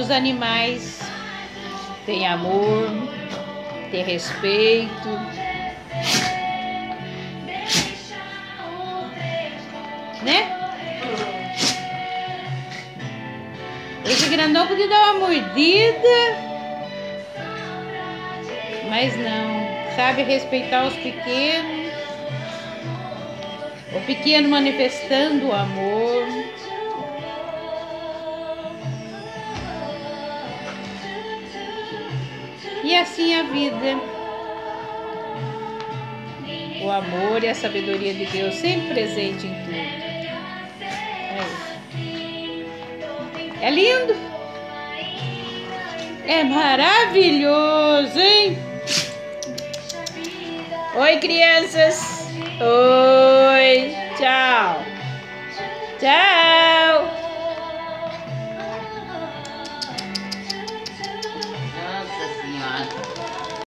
os animais têm amor, têm respeito, né? Esse grandão podia dar uma mordida, mas não, sabe respeitar os pequenos, o pequeno manifestando o amor. E assim a vida, o amor e a sabedoria de Deus sempre presente em tudo. É lindo, é maravilhoso, hein? Oi, crianças. Oi, tchau. Tchau.